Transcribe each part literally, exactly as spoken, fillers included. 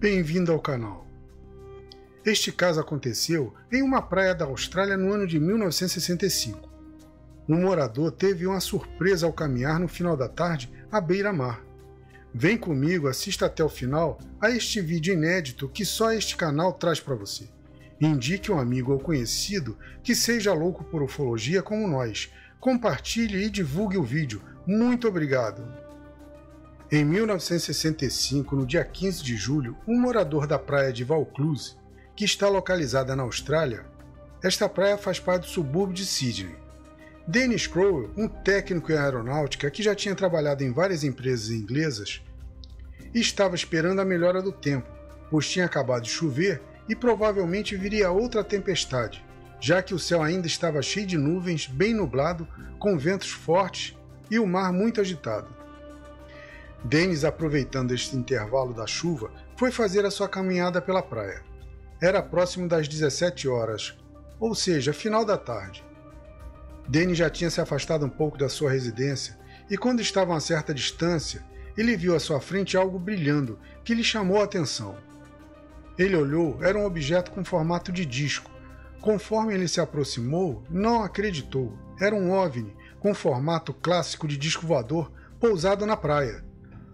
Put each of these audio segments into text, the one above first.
Bem-vindo ao canal. Este caso aconteceu em uma praia da Austrália no ano de mil novecentos e sessenta e cinco. Um morador teve uma surpresa ao caminhar no final da tarde à beira-mar. Vem comigo, assista até o final a este vídeo inédito que só este canal traz para você. Indique um amigo ou conhecido que seja louco por ufologia como nós. Compartilhe e divulgue o vídeo. Muito obrigado! Em mil novecentos e sessenta e cinco, no dia quinze de julho, um morador da praia de Vaucluse, que está localizada na Austrália, esta praia faz parte do subúrbio de Sydney. Dennis Crowell, um técnico em aeronáutica que já tinha trabalhado em várias empresas inglesas, estava esperando a melhora do tempo, pois tinha acabado de chover e provavelmente viria outra tempestade, já que o céu ainda estava cheio de nuvens, bem nublado, com ventos fortes e o mar muito agitado. Dennis, aproveitando este intervalo da chuva, foi fazer a sua caminhada pela praia. Era próximo das dezessete horas, ou seja, final da tarde. Dennis já tinha se afastado um pouco da sua residência e, quando estava a uma certa distância, ele viu à sua frente algo brilhando que lhe chamou a atenção. Ele olhou, era um objeto com formato de disco. Conforme ele se aproximou, não acreditou. Era um OVNI com formato clássico de disco voador pousado na praia.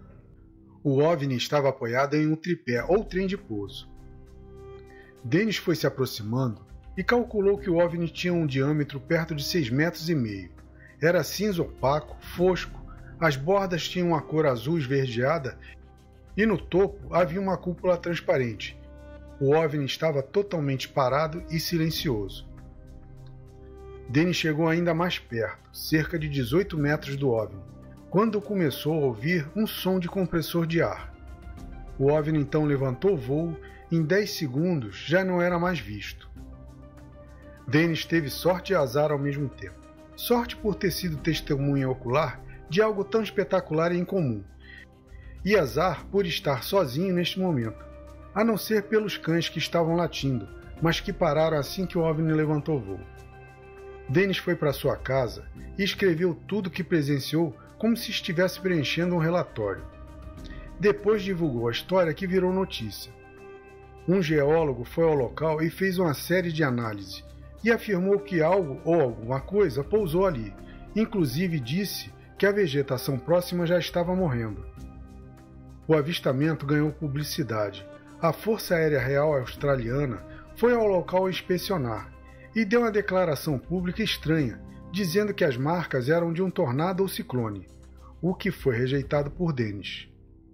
O OVNI estava apoiado em um tripé ou trem de pouso. Dennis foi se aproximando e calculou que o OVNI tinha um diâmetro perto de seis metros e meio. Era cinza opaco, fosco, as bordas tinham uma cor azul esverdeada e no topo havia uma cúpula transparente. O OVNI estava totalmente parado e silencioso. Dennis chegou ainda mais perto, cerca de dezoito metros do OVNI, quando começou a ouvir um som de compressor de ar. O OVNI então levantou o voo e em dez segundos já não era mais visto. Dennis teve sorte e azar ao mesmo tempo. Sorte por ter sido testemunha ocular de algo tão espetacular e incomum, e azar por estar sozinho neste momento, a não ser pelos cães que estavam latindo, mas que pararam assim que o OVNI levantou o voo. Dennis foi para sua casa e escreveu tudo o que presenciou como se estivesse preenchendo um relatório. Depois divulgou a história que virou notícia. Um geólogo foi ao local e fez uma série de análises e afirmou que algo ou alguma coisa pousou ali. Inclusive disse que a vegetação próxima já estava morrendo. O avistamento ganhou publicidade. A Força Aérea Real Australiana foi ao local inspecionar e deu uma declaração pública estranha, dizendo que as marcas eram de um tornado ou ciclone, o que foi rejeitado por Dennis.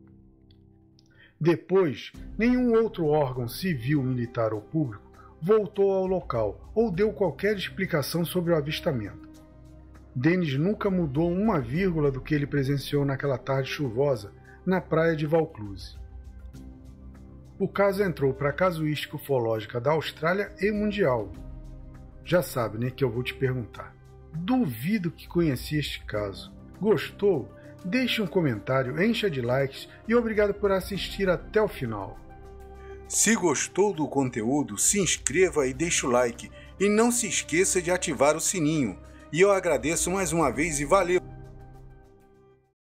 Depois, nenhum outro órgão civil, militar ou público voltou ao local ou deu qualquer explicação sobre o avistamento. Dennis nunca mudou uma vírgula do que ele presenciou naquela tarde chuvosa na praia de Vaucluse. O caso entrou para a casuística ufológica da Austrália e mundial. Já sabe, né, que eu vou te perguntar. Duvido que conhecia este caso. Gostou? Deixe um comentário, encha de likes e obrigado por assistir até o final. Se gostou do conteúdo, se inscreva e deixe o like. E não se esqueça de ativar o sininho. E eu agradeço mais uma vez e valeu!